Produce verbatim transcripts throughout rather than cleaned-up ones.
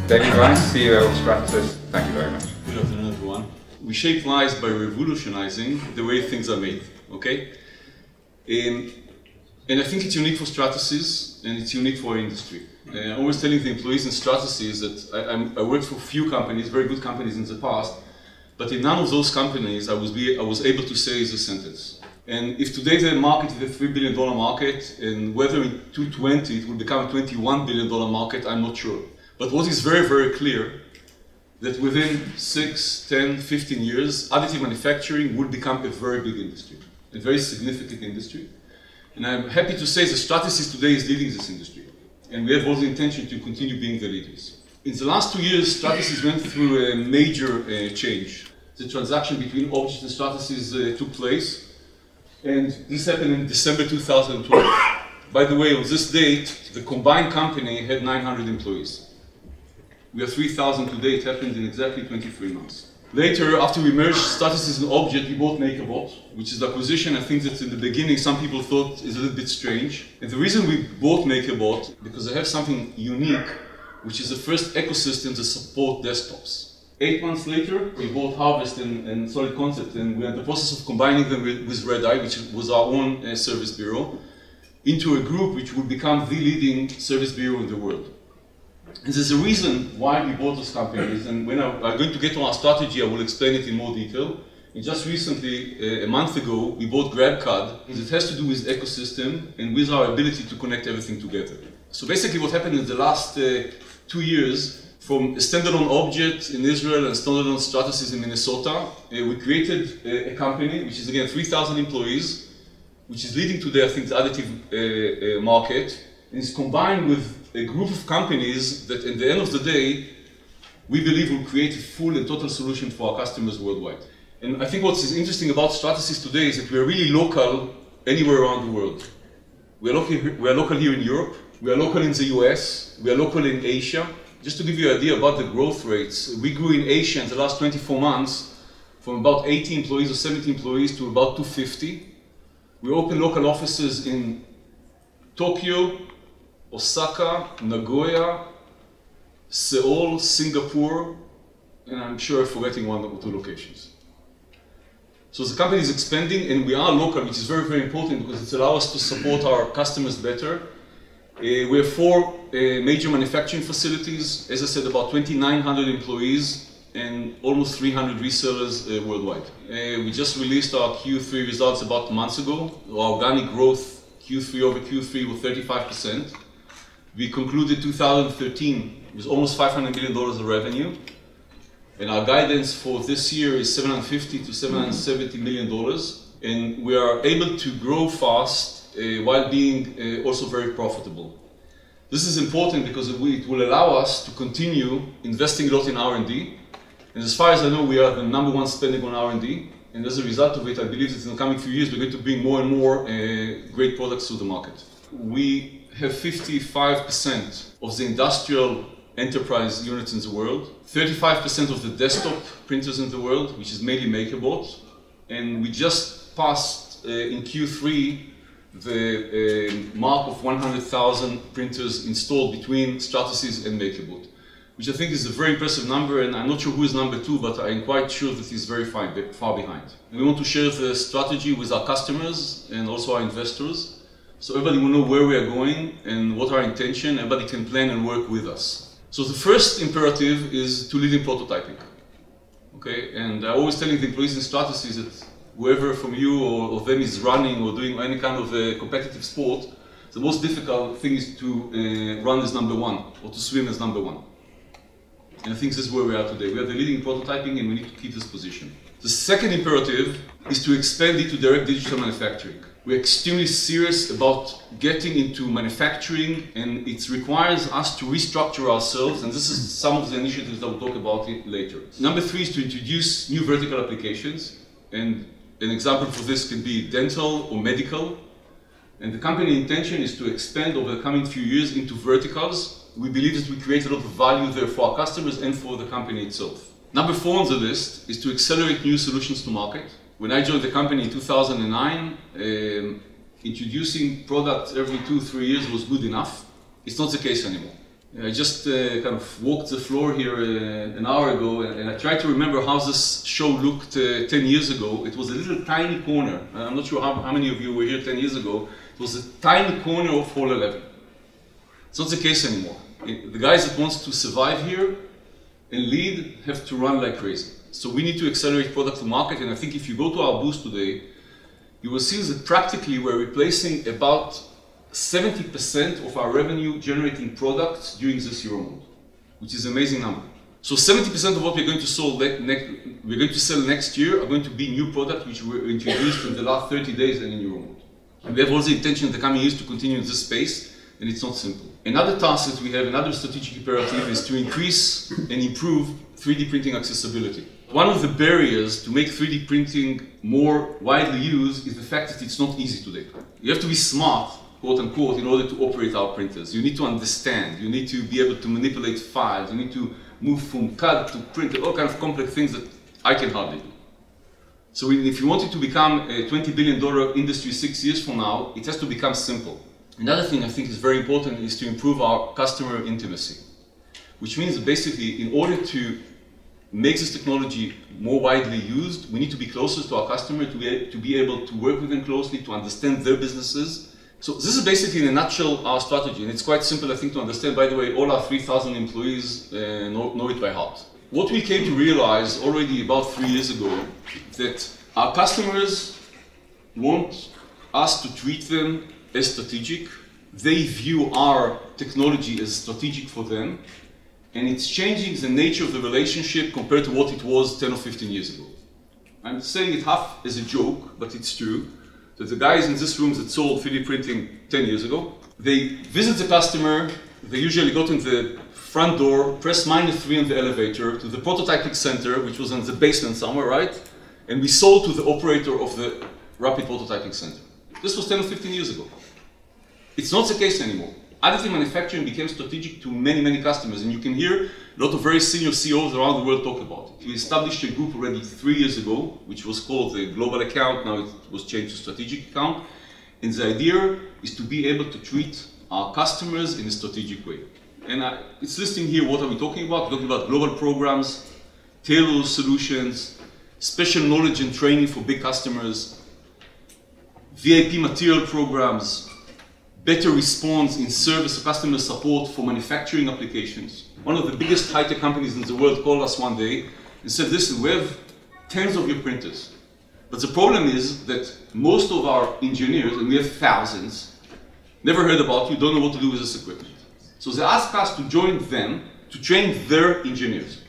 David Rice, C E O of Stratasys, thank you very much. Good afternoon, everyone. We shape lives by revolutionizing the way things are made, okay? Um, and I think it's unique for Stratasys, and it's unique for our industry. Uh, I'm always telling the employees in Stratasys that I, I'm, I worked for a few companies, very good companies in the past, but in none of those companies I was, be, I was able to say this sentence. And if today the market is a three billion dollar market, and whether in two thousand twenty it will become a twenty-one billion dollar market, I'm not sure. But what is very, very clear, that within six, ten, fifteen years, additive manufacturing will become a very big industry, a very significant industry. And I'm happy to say that Stratasys today is leading this industry. And we have all the intention to continue being the leaders. In the last two years, Stratasys went through a major uh, change. The transaction between Objet and Stratasys uh, took place. And this happened in December two thousand twelve. By the way, on this date, the combined company had nine hundred employees. We are three thousand today. It happened in exactly twenty-three months. Later, after we merged Stratasys and Objet, we bought MakerBot, which is the acquisition I think that in the beginning some people thought is a little bit strange. And the reason we bought MakerBot, because they have something unique, which is the first ecosystem to support desktops. Eight months later, we bought Harvest and, and Solid Concept, and we're in the process of combining them with, with Redeye, which was our own uh, service bureau, into a group which will become the leading service bureau in the world. And there's a reason why we bought those companies, and when I, I'm going to get to our strategy, I will explain it in more detail. And just recently, uh, a month ago, we bought GrabCAD, and it has to do with ecosystem and with our ability to connect everything together. So basically what happened in the last uh, two years, from a standalone Objet in Israel and standalone Stratasys in Minnesota, uh, we created a, a company which is again three thousand employees, which is leading today, I think, the additive uh, uh, market, and is combined with a group of companies that at the end of the day, we believe will create a full and total solution for our customers worldwide. And I think what is interesting about Stratasys today is that we are really local anywhere around the world. We are local, we are local here in Europe, we are local in the U S, we are local in Asia. Just to give you an idea about the growth rates, we grew in Asia in the last twenty-four months from about eighty employees or seventy employees to about two hundred fifty. We opened local offices in Tokyo, Osaka, Nagoya, Seoul, Singapore, and I'm sure I'm forgetting one or two locations. So the company is expanding, and we are local, which is very, very important because it allows us to support our customers better. Uh, we have four uh, major manufacturing facilities, as I said, about twenty-nine hundred employees and almost three hundred resellers uh, worldwide. Uh, we just released our Q three results about months ago. Our organic growth Q three over Q three was thirty-five percent. We concluded two thousand thirteen with almost five hundred million dollars of revenue. And our guidance for this year is seven hundred fifty to seven hundred seventy million dollars. And we are able to grow fast Uh, while being uh, also very profitable. This is important because it will allow us to continue investing a lot in R and D. And as far as I know, we are the number one spending on R and D. And as a result of it, I believe that in the coming few years, we're going to bring more and more uh, great products to the market. We have fifty-five percent of the industrial enterprise units in the world, thirty-five percent of the desktop printers in the world, which is mainly MakerBot. And we just passed uh, in Q three the uh, mark of one hundred thousand printers installed between Stratasys and MakerBot, which I think is a very impressive number, and I'm not sure who is number two, but I'm quite sure that he's very far, far behind. And we want to share the strategy with our customers and also our investors, so everybody will know where we are going and what our intention, everybody can plan and work with us. So the first imperative is to lead in prototyping. Okay, and I'm always telling the employees in Stratasys that whoever from you or, or them is running or doing any kind of a competitive sport, the most difficult thing is to uh, run as number one or to swim as number one. And I think this is where we are today. We are the leading prototyping, and we need to keep this position. The second imperative is to expand into direct digital manufacturing. We're extremely serious about getting into manufacturing, and it requires us to restructure ourselves, and this is some of the initiatives that we'll talk about it later. Number three is to introduce new vertical applications, and an example for this could be dental or medical. And the company intention is to expand over the coming few years into verticals. We believe that we create a lot of value there for our customers and for the company itself. Number four on the list is to accelerate new solutions to market. When I joined the company in two thousand nine, um, introducing products every two, three years was good enough. It's not the case anymore. I just uh, kind of walked the floor here uh, an hour ago, and, and I tried to remember how this show looked uh, ten years ago. It was a little tiny corner. I'm not sure how, how many of you were here ten years ago. It was a tiny corner of Hall eleven. It's not the case anymore. It, the guys that want to survive here and lead have to run like crazy. So we need to accelerate product to market, and I think if you go to our booth today, you will see that practically we're replacing about seventy percent of our revenue generating products during this Euro mode, which is an amazing number. So seventy percent of what we're going to sell next, we're going to sell next year are going to be new products which were introduced in the last thirty days and in Euro mode. And we have also the intention in the coming years to continue in this space, and it's not simple. Another task that we have, another strategic imperative, is to increase and improve three D printing accessibility. One of the barriers to make three D printing more widely used is the fact that it's not easy today. You have to be smart, quote unquote, in order to operate our printers. You need to understand, you need to be able to manipulate files, you need to move from C A D to printer, all kinds of complex things that I can hardly do. So if you want it to become a twenty billion dollar industry six years from now, it has to become simple. Another thing I think is very important is to improve our customer intimacy, which means that basically in order to make this technology more widely used, we need to be closer to our customer, to be, to be able to work with them closely, to understand their businesses. So this is basically in a nutshell our strategy, and it's quite simple I think to understand. By the way, all our three thousand employees uh, know, know it by heart. What we came to realize already about three years ago, that our customers want us to treat them as strategic. They view our technology as strategic for them, and it's changing the nature of the relationship compared to what it was ten or fifteen years ago. I'm saying it half as a joke, but it's true, that the guys in this room that sold three D printing ten years ago, they visit the customer, they usually go to the front door, press minus three on the elevator, to the prototyping center, which was in the basement somewhere, right? And we sold to the operator of the rapid prototyping center. This was ten or fifteen years ago. It's not the case anymore. Additive manufacturing became strategic to many, many customers, and you can hear a lot of very senior C E Os around the world talk about it. We established a group already three years ago, which was called the Global Account. Now it was changed to Strategic Account. And the idea is to be able to treat our customers in a strategic way. And I, it's listing here what are we talking about. We're talking about global programs, tailored solutions, special knowledge and training for big customers, V I P material programs, better response in service or customer support for manufacturing applications. One of the biggest high-tech companies in the world called us one day and said, listen, we have tens of your printers, but the problem is that most of our engineers, and we have thousands, never heard about you, don't know what to do with this equipment. So they asked us to join them to train their engineers.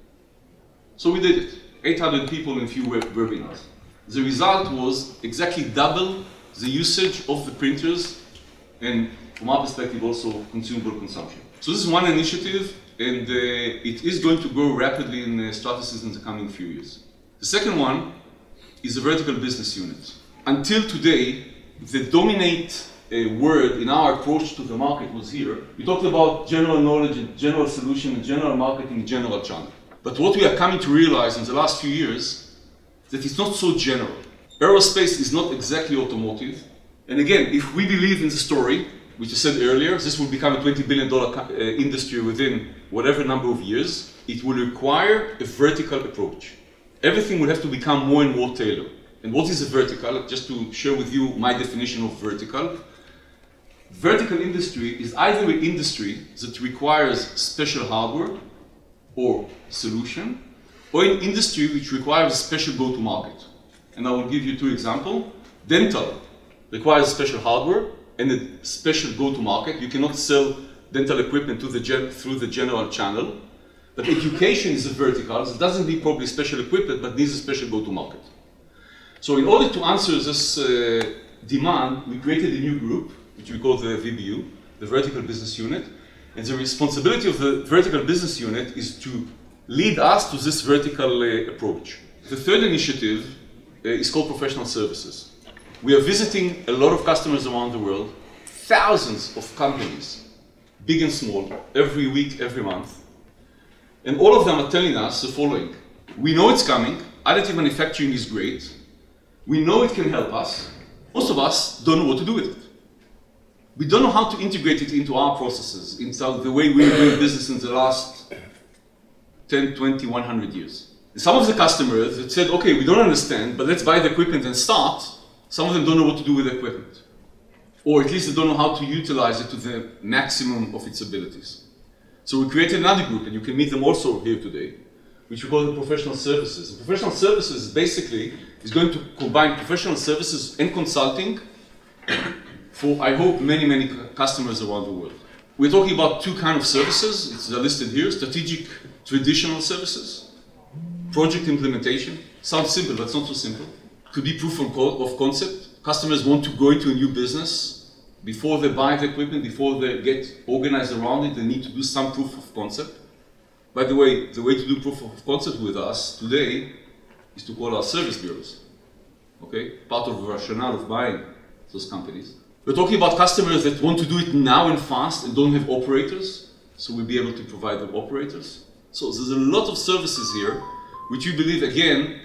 So we did it. eight hundred people and a few webinars. The result was exactly double the usage of the printers, and from our perspective also consumable consumption. So this is one initiative, and uh, it is going to grow rapidly in uh, Stratasys in the coming few years. The second one is a vertical business unit. Until today, the dominant uh, word in our approach to the market was here. We talked about general knowledge and general solution and general marketing, general channel. But what we are coming to realize in the last few years, that it's not so general. Aerospace is not exactly automotive. And again, if we believe in the story, which I said earlier, this will become a twenty billion dollar uh, industry within whatever number of years, it will require a vertical approach. Everything will have to become more and more tailored. And what is a vertical? Just to share with you my definition of vertical. Vertical industry is either an industry that requires special hardware or solution, or an industry which requires a special go-to-market. And I will give you two examples. Dental requires special hardware and a special go-to-market. You cannot sell dental equipment to the gen through the general channel. But education is a vertical. It doesn't need probably special equipment, but needs a special go-to-market. So in order to answer this uh, demand, we created a new group, which we call the V B U, the Vertical Business Unit. And the responsibility of the Vertical Business Unit is to lead us to this vertical uh, approach. The third initiative uh, is called Professional Services. We are visiting a lot of customers around the world, thousands of companies, big and small, every week, every month. And all of them are telling us the following. We know it's coming, additive manufacturing is great, we know it can help us, most of us don't know what to do with it. we don't know how to integrate it into our processes, into the way we do business in the last ten, twenty, one hundred years. Some of the customers that said, okay, we don't understand, but let's buy the equipment and start, some of them don't know what to do with the equipment. Or at least they don't know how to utilize it to the maximum of its abilities. So we created another group, and you can meet them also here today, which we call the professional services. And professional services basically is going to combine professional services and consulting for, I hope, many, many customers around the world. We're talking about two kinds of services. It's listed here: strategic, traditional services. Project implementation. Sounds simple, but it's not so simple. Could be proof of concept. Customers want to go into a new business. Before they buy the equipment, before they get organized around it, they need to do some proof of concept. By the way, the way to do proof of concept with us today is to call our service bureaus. Okay? Part of the rationale of buying those companies. We're talking about customers that want to do it now and fast and don't have operators, so we'll be able to provide them operators. So there's a lot of services here which we believe, again,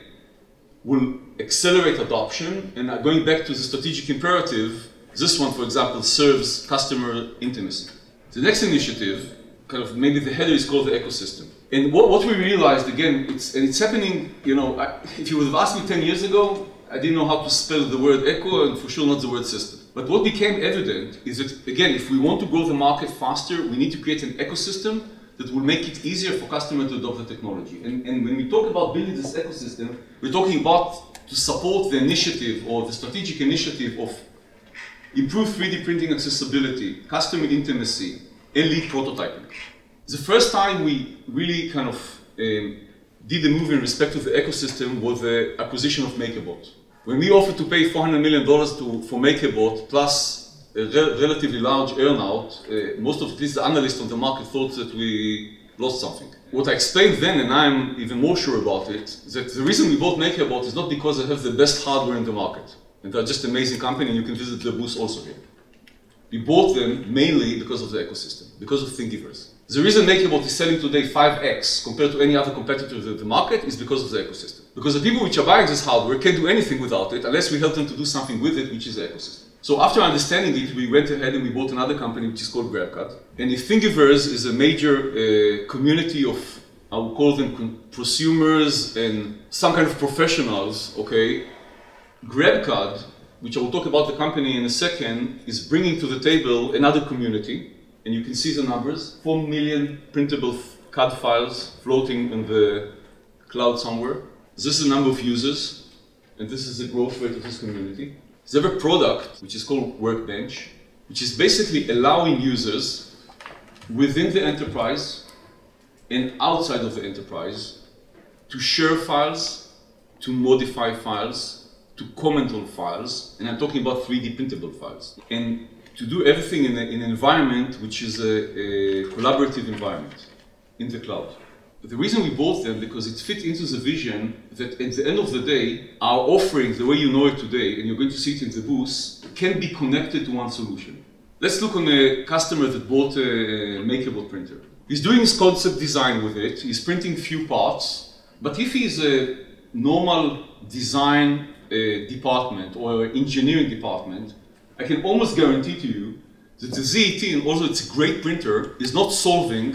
will accelerate adoption. And going back to the strategic imperative, this one, for example, serves customer intimacy. The next initiative, kind of maybe the header, is called the ecosystem. And what, what we realized, again, it's, and it's happening, you know, I, if you would have asked me ten years ago, I didn't know how to spell the word echo, and for sure not the word system. But what became evident is that, again, if we want to grow the market faster, we need to create an ecosystem that will make it easier for customers to adopt the technology. And, and when we talk about building this ecosystem, we're talking about to support the initiative or the strategic initiative of improved three D printing accessibility, customer intimacy, and lead prototyping. The first time we really kind of um, did a move in respect to the ecosystem was the acquisition of MakerBot. When we offered to pay four hundred million dollars to, for MakerBot plus a re relatively large earnout, uh, most of at least the analysts on the market thought that we lost something. What I explained then, and I'm even more sure about it, is that the reason we bought MakerBot is not because they have the best hardware in the market. And they're just an amazing company, and you can visit their booth also here. We bought them mainly because of the ecosystem, because of Thingiverse. The reason MakerBot is selling today five X compared to any other competitor in the market is because of the ecosystem. Because the people which are buying this hardware can't do anything without it unless we help them to do something with it, which is the ecosystem. So after understanding it, we went ahead and we bought another company which is called GrabCAD. And if Thingiverse is a major uh, community of, I would call them prosumers and some kind of professionals, okay, GrabCAD, which I will talk about the company in a second, is bringing to the table another community. And you can see the numbers, four million printable C A D files floating in the cloud somewhere. This is the number of users, and this is the growth rate of this community. They have a product which is called Workbench, which is basically allowing users within the enterprise and outside of the enterprise to share files, to modify files, to comment on files, and I'm talking about three D printable files. And to do everything in, a, in an environment which is a, a collaborative environment in the cloud. But the reason we bought them, because it fit into the vision that at the end of the day, our offering, the way you know it today, and you're going to see it in the booth, can be connected to one solution. Let's look on a customer that bought a MakerBot printer. He's doing his concept design with it, he's printing few parts, but if he's a normal design uh, department or engineering department, I can almost guarantee to you that the Z eighteen, although it's a great printer, is not solving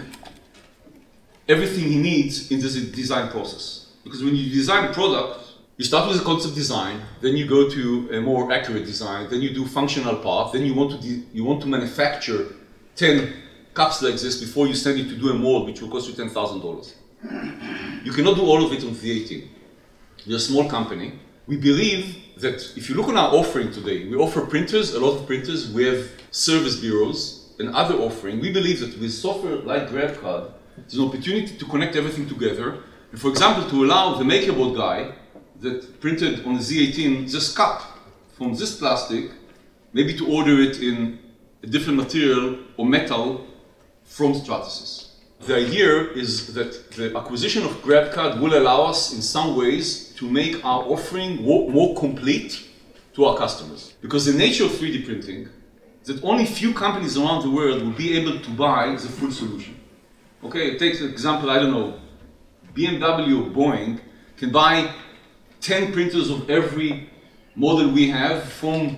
everything he needs in the design process. Because when you design a product, you start with a concept design, then you go to a more accurate design, then you do functional part, then you want to, you want to manufacture ten cups like this before you send it to do a mold, which will cost you ten thousand dollars. You cannot do all of it on Z eighteen. You're a small company. We believe that if you look on our offering today, we offer printers, a lot of printers, we have service bureaus and other offering. We believe that with software like GrabCAD, there's an opportunity to connect everything together. And for example, to allow the MakerBot guy that printed on the Z eighteen this cup from this plastic, maybe to order it in a different material or metal from Stratasys. The idea is that the acquisition of GrabCAD will allow us in some ways to make our offering more, more complete to our customers. Because the nature of three D printing is that only few companies around the world will be able to buy the full solution. Okay, take an example, I don't know, B M W or Boeing can buy ten printers of every model we have from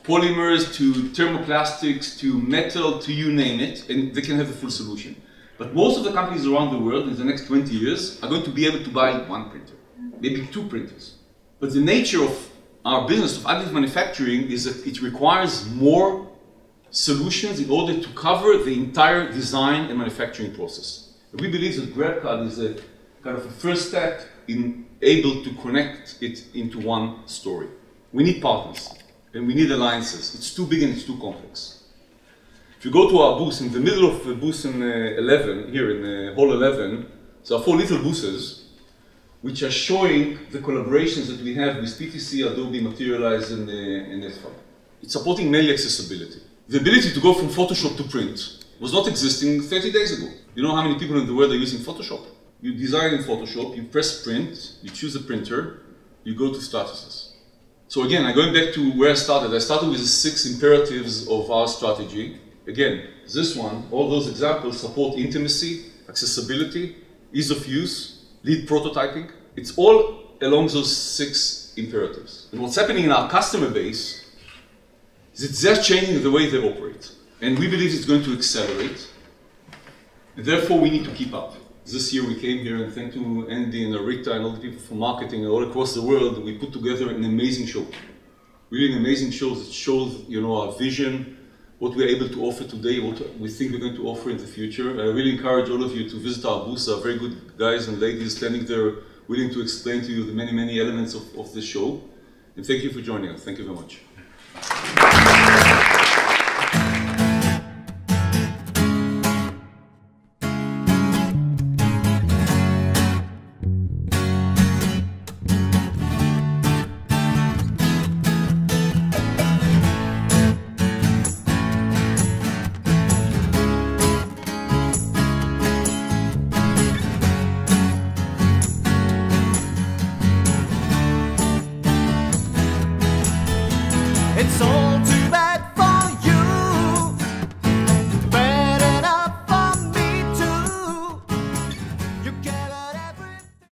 polymers to thermoplastics to metal to you name it, and they can have a full solution. But most of the companies around the world in the next twenty years are going to be able to buy one printer, maybe two printers. But the nature of our business of additive manufacturing is that it requires more solutions in order to cover the entire design and manufacturing process. And we believe that GrabCAD is a kind of a first step in able to connect it into one story. We need partners and we need alliances. It's too big and it's too complex. If you go to our booth, in the middle of the booth in uh, eleven, here in uh, hall eleven, there are four little booths which are showing the collaborations that we have with P T C, Adobe, Materialize, and, uh, and F A B. It's supporting mainly accessibility. The ability to go from Photoshop to print was not existing thirty days ago. You know how many people in the world are using Photoshop? You design in Photoshop, you press print, you choose a printer, you go to statuses. So again, I'm going back to where I started. I started with the six imperatives of our strategy. Again, this one, all those examples support intimacy, accessibility, ease of use, lead prototyping. It's all along those six imperatives. And what's happening in our customer base is that they're changing the way they operate. And we believe it's going to accelerate. And therefore, we need to keep up. This year we came here, and thanks to Andy and Arita and all the people from marketing all across the world, we put together an amazing show. Really an amazing show that shows, you know, our vision, what we're able to offer today, what we think we're going to offer in the future. I really encourage all of you to visit our booth. There are very good guys and ladies standing there willing to explain to you the many, many elements of, of this show. And thank you for joining us. Thank you very much. It's all too